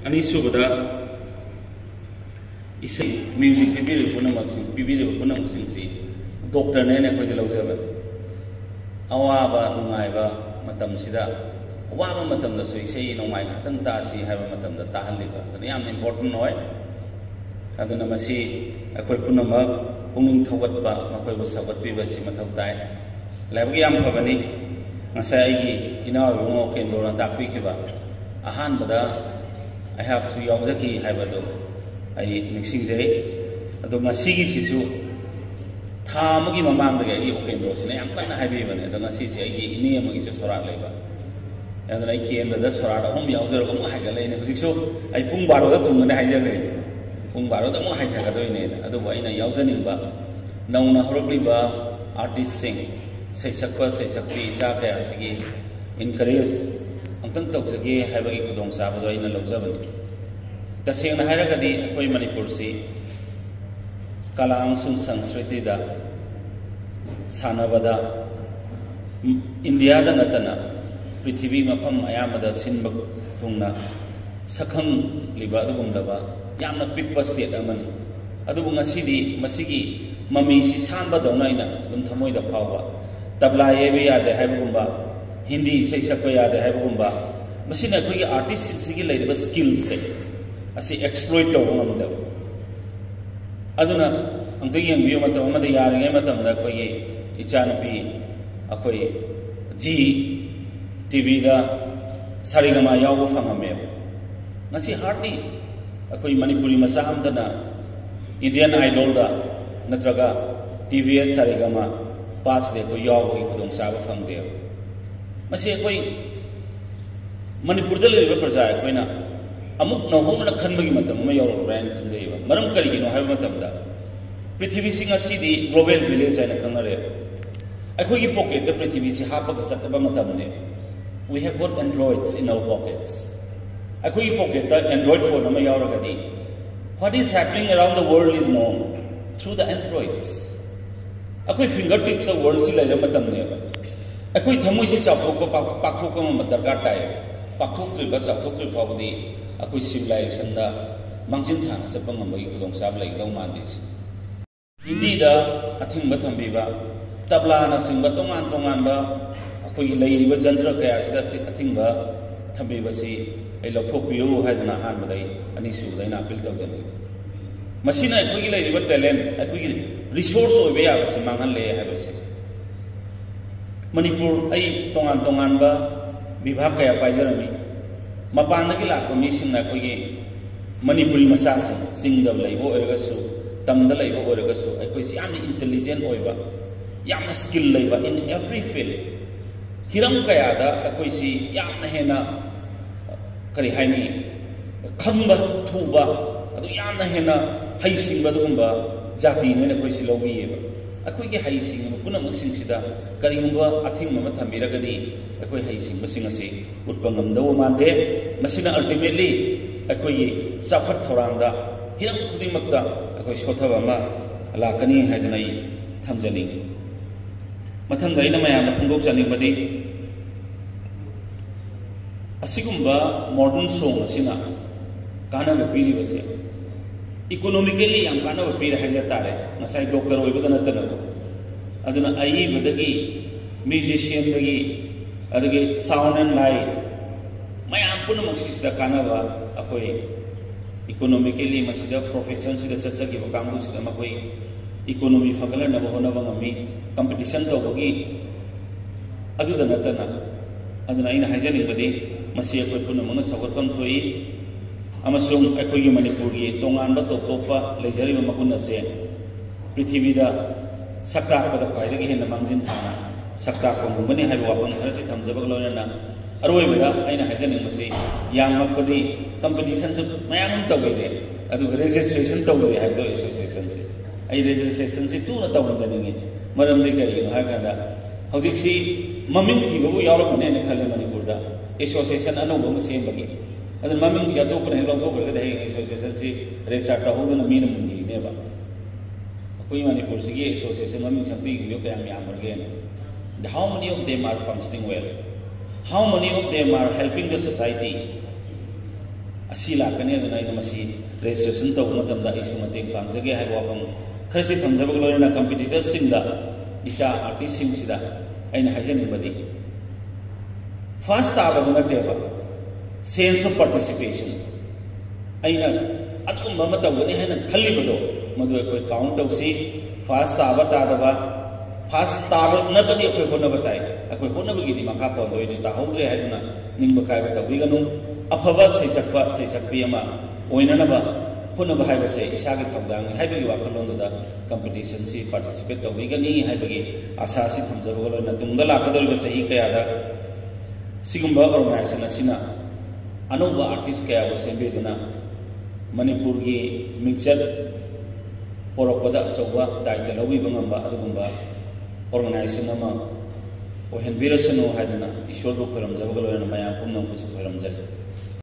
Anisubada is music Pibiru Punam Doctor Nene for the Lozavan. Awaba Nungaiba, Matam Sida, Waba Matam the Suisi, no my Hatan Tasi, have a Matam the Tahaliba. The young important noise. Adunamasi, a Kopunama, Puming Tawatba, Makoy was Sabat Pivasi Matautai. Labiam Pavani, Masai, in our walk in Dora Tapikiba. A hand bada, I have 2 Yobzaki, Habado. I mixing day. Adumasi Sisu. Tamagi Mamang the Gay, okay, those in I'm quite happy when the Nasisi, I name is a Sorat labor. And then I came to the Sorat, home Yauzer, Hagalane, so I Pumbaro to Munahajare. Pumbaro the Mohajagadoine, otherwise I Yauzanimba. Now Nahrogliba, artists sing, say Sakpa, say Sakpi, Saka, Asagi, encourage Anton Toxaki, have a Kudong Sabado in a Lobservant. The same Haragadi, Koi Manipursi. Kalang sun Sanskriti da Sanavada India da Natana Prithivi Mapam Ayamada Sinbak Tungna Sakang Liba Dugumdaba Yamna Pipa State Amani Adubunga Sidi Masigi Mami Sisamba Donaina Dum Tamoy da Pawa Tabla Yevia de Habumba Hindi Sesapaya de Habumba Masina Kui artist Sigi Lady skills as he exploit the Aduna, Antian Biomatum, the Yaramatum, the Koye, Ichanapi, Akoy, G, Tivida, Sarigama Yago Famame. Nasi hardly, Akoy Manipuri Masahamtana, Indian Idol, Natraga, TVS Sarigama, parts de Koyago, Kudong Saba from there. Masi Akoy Manipurdal River Prazai, Koina. Amuk no home na Kanmagi Matam, Mayor Brand Kanjava, Maram Karigino have Matamda. Prithivi City, Global Village and a Kanare. I could pocket the Prithivi Hapaka Sataba Matamne. We have got androids in our pockets. I could pocket the android phone of Mayoragadi. What is happening around the world is known through the androids. I could fingertips the world Silla Matamne. I could Tamushi Sapoka Pakoka Madargatai, Pakokri Basakokri Pavadi. Aku civilization da mangsin thana sapang ambai kudong sab lai lo mandis hindi da athing batham biba tabla na singba tongan ba akoi leiriba jantra kaya sida athing ba thambi basi ai lokthok piu haidna han badai ani su daina appeal tawjani masina akoi leiriba talent akoi resource oibe ya basi mangan le ha basi Manipur ai tongan ba bibhag kaya paijarami Mapana Gila, Commission Nakoye, Manipuri Masasa, sing the labor ergasu, Tam the labor ergasu, I could see an intelligent oiva, Yam skill labor in every field. Hiram Kayada, I could see Yam Hena Karihani, Kamba Tuba, Yam Hena, Haising Badumba, Zati, and a Koisi Lobi. A quick haising, Punamuxing Sida, Kariyumba, Athing Matamiragadi. Akoi haising basingasi utpangam daw mande masina ultimately akoi saphat thorangda hirang khudimakta akoi sothaba ma lakani haidnai thamjani mathang gaina mayamna phungdok chani badi asigumba modern song asina kana bapiri base economically yam kana bapiri haja tare ngasai doctor oibadana tana aduna ai badagi musician bagi Adagi sound and light. My Ampuna Maxis the Kanava, Akoi, economically, Masida professions in the Sasaki of Campus, the Makoi, economy Fagala Navahonavami, competition to Bogi, Adu the Natana, Adana Hajan Badi, Masia Punamana Savakam Toi, Amasum Akoi Manipuri, Tongan Topa, Leisure Makuna say, Prithivida, Sakta, the Paidaki and the Mangin Tana. Sakta Mani have Wapang Krasi Tamzabalona, Aroivada, Aina Hajaning Masi, Yang Makodi, competitions of Mayam Tawere, Adu registration Tawere have the associations. I registration to the Tawanjani, Madam Dika, Hagada, how did she Mamin Tibu, Yaroman and Kalamanipurda, association and Obama same bagi. And the Mamin Shadow and Lotoka, the association, Resata Hogan, a minimum never. Manipuri association, Mamin something you can again. How many of them are functioning well? How many of them are helping the society? असी लाकने registration तब मतंग पाजगे है वाफम खरसे थमजब लोना competitors इसा artist अना हाजनिबदी first ताब नतेब sense of participation अना अदुम तौगनी है खलीबदो मधु अखोई काउंट तौसी फर्स्ट ताब तादब फर्स्ट ताब नबदी अखोई होनब ताई अखोई होनबगी मखा पोंदोइने ताहौद्रे है निंब कायब तौबिगनु अफब सैसक्पी ओइननब होनब हाइबसे इसागे थौदांग हाइबगी वाखलोंदुदा कंपिटिशन सी पार्टिसिपेट तौबिगनी हाइबगी आशा सी थमजबग लोइना तुंगदा लाकदोरिबा सही कयादा सिगुंबा ऑर्गनाइजेशन असिना अनौबा आर्टिस्ट कया सेंबेदुना मणिपुर की मिक्सर पोरकपदा अचौबा दायित्व लौबिबा ngamba अदुगुंबा ऑर्गनाइजेशन अमा ओहनबिरसनो हाइदुना ईश्वरबु खुरमजबग लोइना मयाम पुमनमबुसु खुरमजरी।